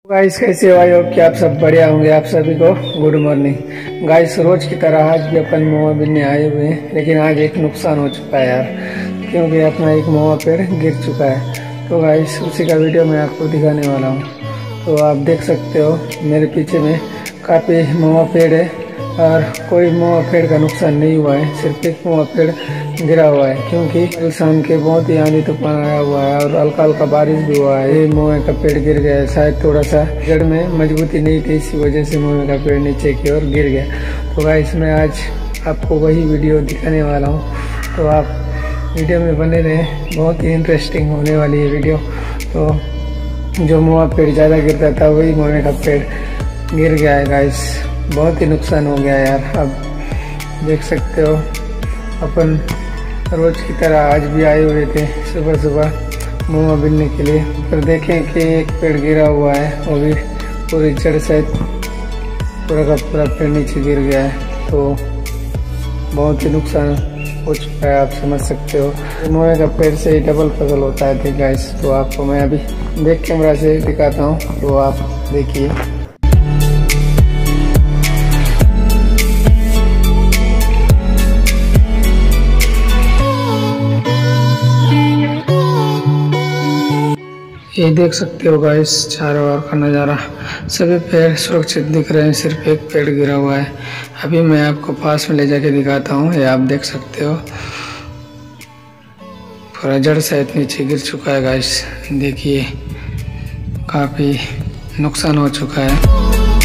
Guys कैसे हो? I hope कि आप सब बढ़िया होंगे। आप सभी को गुड मॉर्निंग। गाइस रोज की तरह आज भी अपन महुआ बिनने आए हुए हैं, लेकिन आज एक नुकसान हो चुका है यार, क्योंकि अपना एक महुआ पेड़ गिर चुका है। तो गाइस उसी का वीडियो मैं आपको दिखाने वाला हूँ। तो आप देख सकते हो मेरे पीछे में काफ़ी महुआ पेड़ है और कोई महुआ पेड़ का नुकसान नहीं हुआ है, सिर्फ एक महुआ पेड़ गिरा हुआ है, क्योंकि कल शाम के बहुत ही आंधी तूफान आया हुआ है और हल्का हल्का बारिश भी हुआ है। ये महुए का पेड़ गिर गया है, शायद थोड़ा सा जड़ में मजबूती नहीं थी, इसी वजह से महुए का पेड़ नीचे की ओर गिर गया। तो गाइस मैं आज आपको वही वीडियो दिखाने वाला हूँ, तो आप वीडियो में बने रहें, बहुत ही इंटरेस्टिंग होने वाली है वीडियो। तो जो महुआ पेड़ ज़्यादा गिरता था वही महुए का पेड़ गिर गया है गाइस, बहुत ही नुकसान हो गया यार। अब देख सकते हो अपन रोज की तरह आज भी आए हुए थे सुबह सुबह महुआ बिनने के लिए, पर देखें कि एक पेड़ गिरा हुआ है, वो भी पूरी जड़ सहित पूरा का पूरा पेड़ नीचे गिर गया है। तो बहुत ही नुकसान हो चुका है, आप समझ सकते हो। महुए का पेड़ से ही डबल फसल होता है गाइस। तो आपको मैं अभी बैक कैमरा से दिखाता हूँ, तो आप देखिए। ये देख सकते हो गाइस चारों ओर का नज़ारा, सभी पेड़ सुरक्षित दिख रहे हैं, सिर्फ एक पेड़ गिरा हुआ है। अभी मैं आपको पास में ले जाके दिखाता हूँ। ये आप देख सकते हो पूरा जड़ सहित नीचे गिर चुका है गाइस, देखिए काफ़ी नुकसान हो चुका है।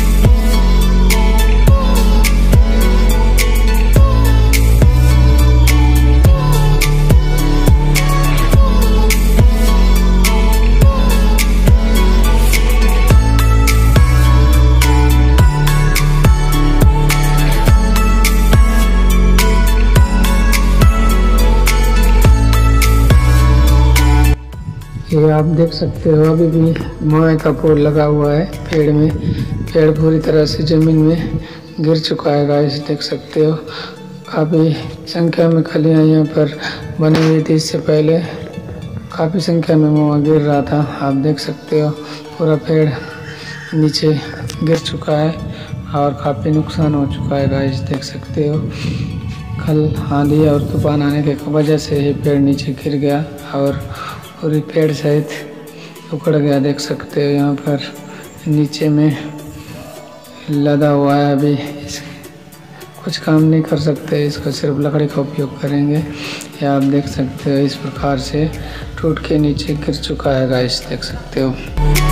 ये आप देख सकते हो अभी भी महुए का फूल लगा हुआ है पेड़ में, पेड़ पूरी तरह से जमीन में गिर चुका है गाइस, देख सकते हो। काफ़ी संख्या में कलियां यहाँ पर बनी हुई थी, इससे पहले काफ़ी संख्या में महुआ गिर रहा था। आप देख सकते हो पूरा पेड़ नीचे गिर चुका है और काफ़ी नुकसान हो चुका है गाइस, देख सकते हो। कल आंधी और तूफान आने की वजह से ये पेड़ नीचे गिर गया और पूरी पेड़ सहित उखड़ गया, देख सकते हो। यहाँ पर नीचे में लदा हुआ है, अभी कुछ काम नहीं कर सकते, इसका सिर्फ लकड़ी का उपयोग करेंगे। या आप देख सकते हो इस प्रकार से टूट के नीचे गिर चुका है गाइस, देख सकते हो।